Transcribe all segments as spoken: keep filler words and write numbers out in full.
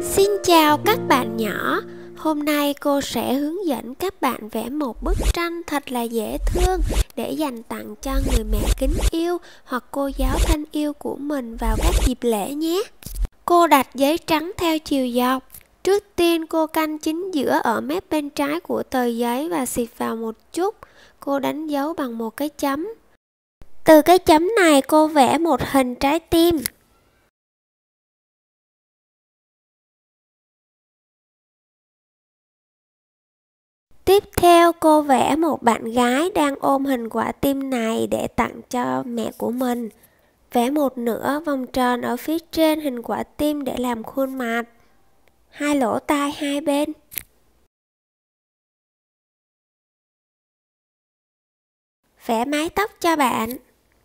Xin chào các bạn nhỏ. Hôm nay cô sẽ hướng dẫn các bạn vẽ một bức tranh thật là dễ thương để dành tặng cho người mẹ kính yêu hoặc cô giáo thân yêu của mình vào các dịp lễ nhé. Cô đặt giấy trắng theo chiều dọc. Trước tiên cô canh chính giữa ở mép bên trái của tờ giấy và xịt vào một chút. Cô đánh dấu bằng một cái chấm. Từ cái chấm này cô vẽ một hình trái tim. Tiếp theo cô vẽ một bạn gái đang ôm hình quả tim này để tặng cho mẹ của mình. Vẽ một nửa vòng tròn ở phía trên hình quả tim để làm khuôn mặt. Hai lỗ tai hai bên. Vẽ mái tóc cho bạn.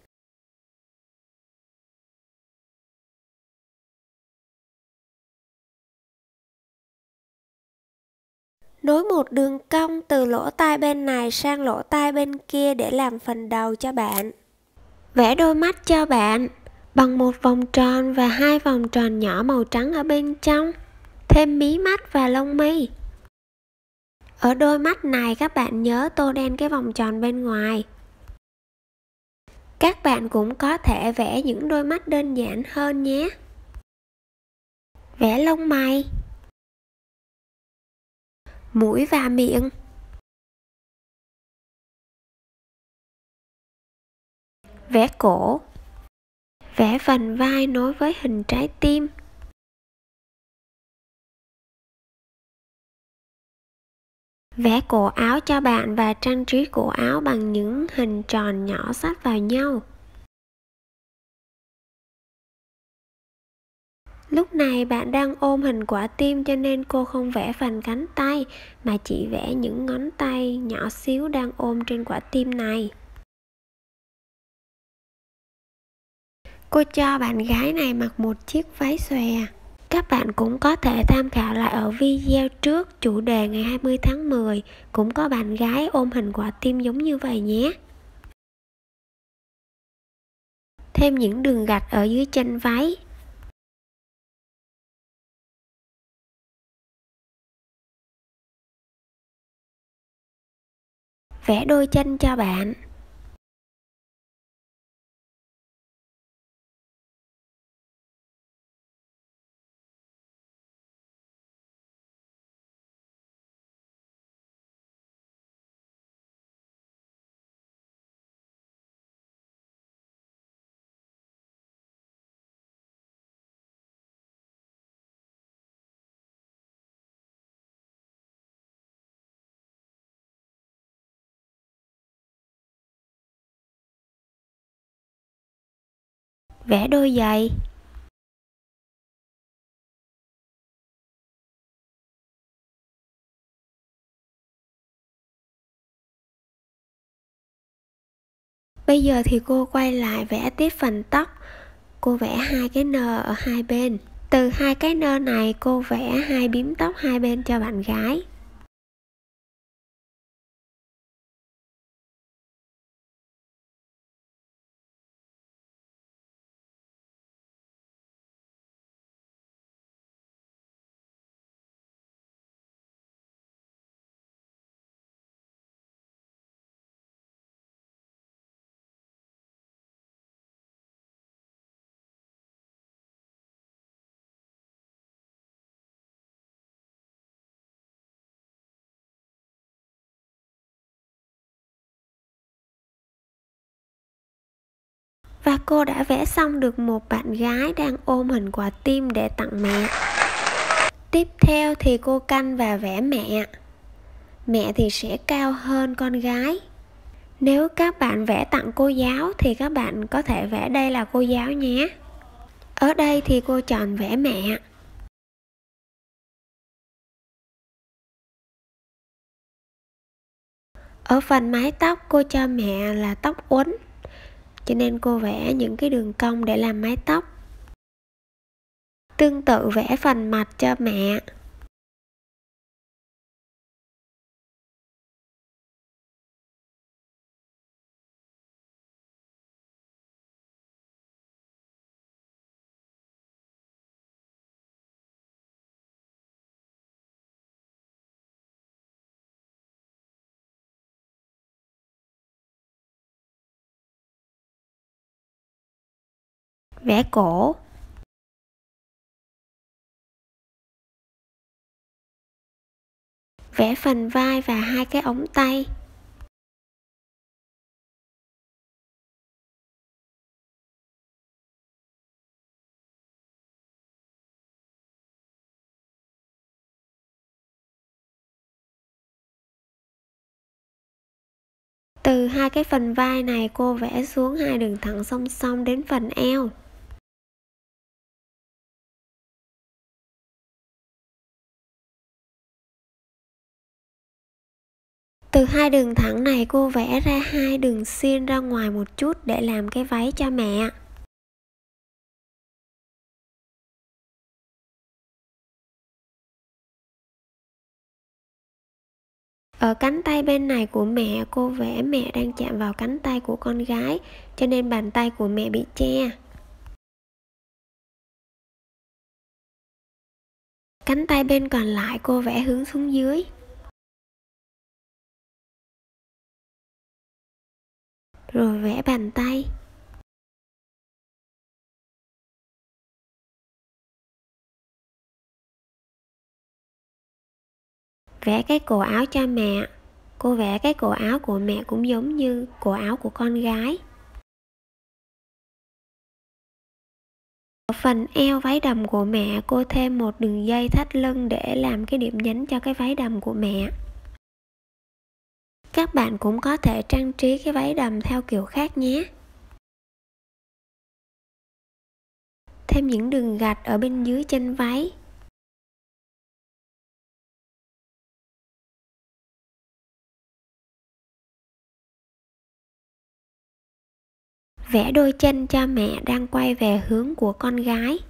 Nối một đường cong từ lỗ tai bên này sang lỗ tai bên kia để làm phần đầu cho bạn. Vẽ đôi mắt cho bạn bằng một vòng tròn và hai vòng tròn nhỏ màu trắng ở bên trong. Thêm mí mắt và lông mi. Ở đôi mắt này các bạn nhớ tô đen cái vòng tròn bên ngoài. Các bạn cũng có thể vẽ những đôi mắt đơn giản hơn nhé. Vẽ lông mày, mũi và miệng. Vẽ cổ. Vẽ phần vai nối với hình trái tim. Vẽ cổ áo cho bạn và trang trí cổ áo bằng những hình tròn nhỏ sát vào nhau. Lúc này bạn đang ôm hình quả tim cho nên cô không vẽ phần cánh tay mà chỉ vẽ những ngón tay nhỏ xíu đang ôm trên quả tim này. Cô cho bạn gái này mặc một chiếc váy xòe. Các bạn cũng có thể tham khảo lại ở video trước chủ đề ngày hai mươi tháng mười, cũng có bạn gái ôm hình quả tim giống như vậy nhé. Thêm những đường gạch ở dưới chân váy. Vẽ đôi chân cho bạn. Vẽ đôi giày. Bây giờ thì cô quay lại vẽ tiếp phần tóc. Cô vẽ hai cái nơ ở hai bên. Từ hai cái nơ này cô vẽ hai bím tóc hai bên cho bạn gái. Và cô đã vẽ xong được một bạn gái đang ôm hình quả tim để tặng mẹ. Tiếp theo thì cô canh và vẽ mẹ. Mẹ thì sẽ cao hơn con gái. Nếu các bạn vẽ tặng cô giáo thì các bạn có thể vẽ đây là cô giáo nhé. Ở đây thì cô chọn vẽ mẹ. Ở phần mái tóc cô cho mẹ là tóc uốn, cho nên cô vẽ những cái đường cong để làm mái tóc. Tương tự vẽ phần mặt cho mẹ. vẽ cổ, vẽ phần vai và hai cái ống tay. Từ hai cái phần vai này cô vẽ xuống hai đường thẳng song song đến phần eo. Từ hai đường thẳng này cô vẽ ra hai đường xiên ra ngoài một chút để làm cái váy cho mẹ. Ở cánh tay bên này của mẹ, cô vẽ mẹ đang chạm vào cánh tay của con gái, cho nên bàn tay của mẹ bị che. Cánh tay bên còn lại cô vẽ hướng xuống dưới. Rồi vẽ bàn tay. Vẽ cái cổ áo cho mẹ. Cô vẽ cái cổ áo của mẹ cũng giống như cổ áo của con gái. Ở phần eo váy đầm của mẹ, cô thêm một đường dây thắt lưng để làm cái điểm nhấn cho cái váy đầm của mẹ. Các bạn cũng có thể trang trí cái váy đầm theo kiểu khác nhé. Thêm những đường gạch ở bên dưới chân váy. Vẽ đôi chân cho mẹ đang quay về hướng của con gái.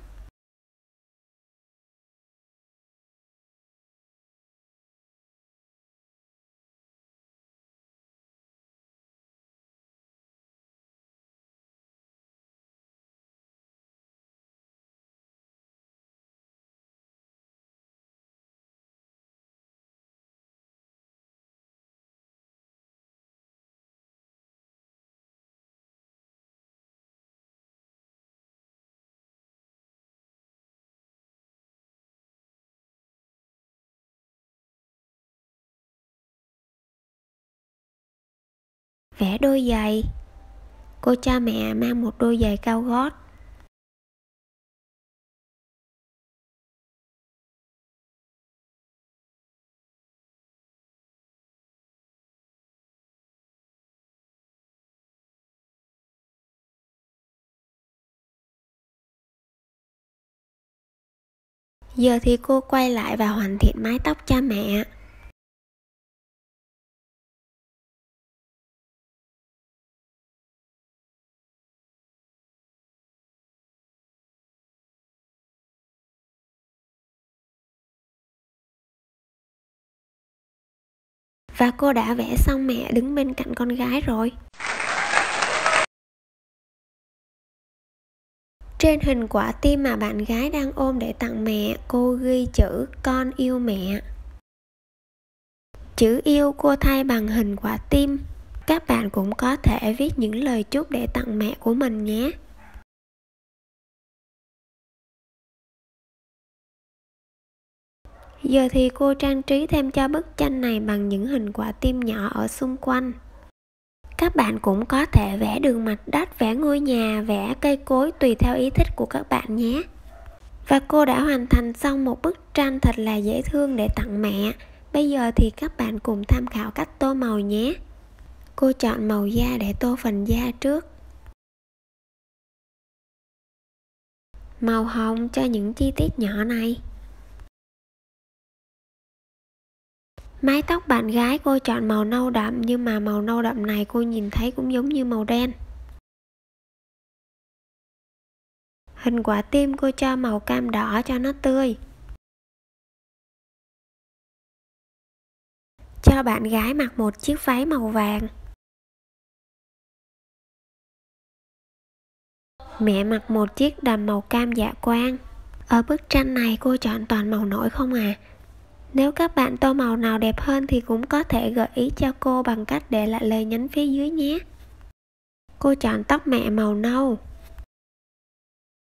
Vẽ đôi giày. Cô cho mẹ mang một đôi giày cao gót. Giờ thì cô quay lại và hoàn thiện mái tóc cho mẹ. Và cô đã vẽ xong mẹ đứng bên cạnh con gái rồi. Trên hình quả tim mà bạn gái đang ôm để tặng mẹ, cô ghi chữ con yêu mẹ. Chữ yêu cô thay bằng hình quả tim. Các bạn cũng có thể viết những lời chúc để tặng mẹ của mình nhé. Giờ thì cô trang trí thêm cho bức tranh này bằng những hình quả tim nhỏ ở xung quanh. Các bạn cũng có thể vẽ đường mặt đất, vẽ ngôi nhà, vẽ cây cối tùy theo ý thích của các bạn nhé. Và cô đã hoàn thành xong một bức tranh thật là dễ thương để tặng mẹ. Bây giờ thì các bạn cùng tham khảo cách tô màu nhé. Cô chọn màu da để tô phần da trước. Màu hồng cho những chi tiết nhỏ này. Mái tóc bạn gái cô chọn màu nâu đậm, nhưng mà màu nâu đậm này cô nhìn thấy cũng giống như màu đen. Hình quả tim cô cho màu cam đỏ cho nó tươi. Cho bạn gái mặc một chiếc váy màu vàng. Mẹ mặc một chiếc đầm màu cam dạ quang. Ở bức tranh này cô chọn toàn màu nổi không à. Nếu các bạn tô màu nào đẹp hơn thì cũng có thể gợi ý cho cô bằng cách để lại lời nhắn phía dưới nhé. Cô chọn tóc mẹ màu nâu.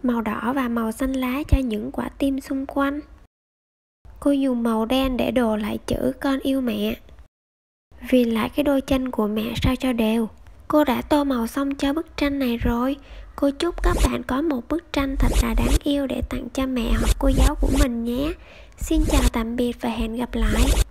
màu đỏ và màu xanh lá cho những quả tim xung quanh. Cô dùng màu đen để đồ lại chữ con yêu mẹ. Viền lại cái đôi chân của mẹ sao cho đều. Cô đã tô màu xong cho bức tranh này rồi. Cô chúc các bạn có một bức tranh thật là đáng yêu để tặng cho mẹ hoặc cô giáo của mình nhé. Xin chào tạm biệt và hẹn gặp lại.